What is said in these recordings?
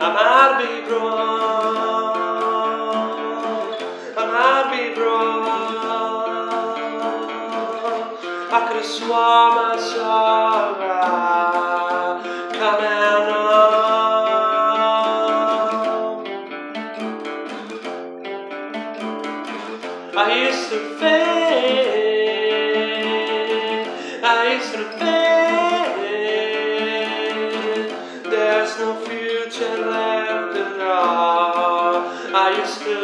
I might be wrong, I might be wrong. I could have sworn I saw her coming home. I used to think, I used to think there's no future left at all. I used to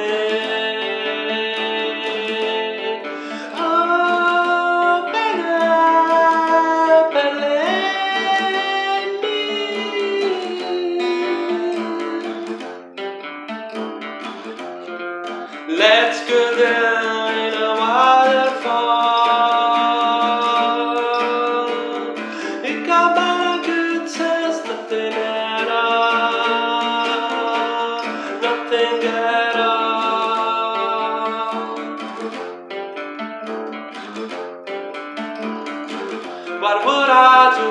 think, oh, believe me. Let's go down in a waterfall. It got by good times, nothing at all, nothing at all. What would I do?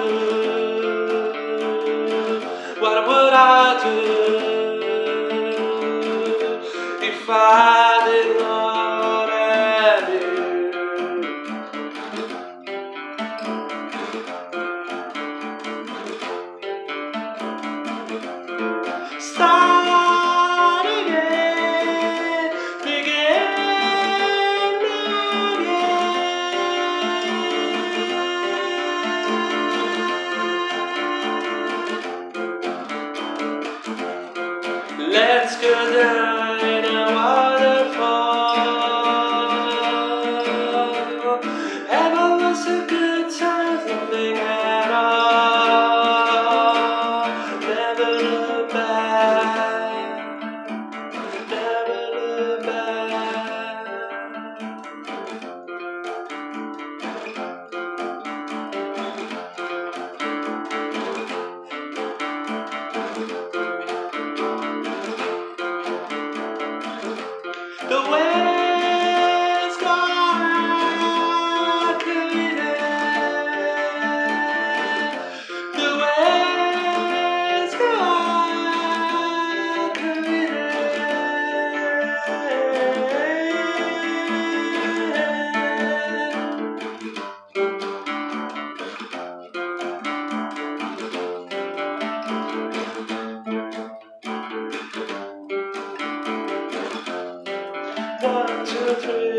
What would I do if I did not have you? Start again, begin again. Let's go down in a waterfall. Heaven was a good time, nothing at all. Never look back, never look back. The way's gone clear. The way's gone clear. One, two, three.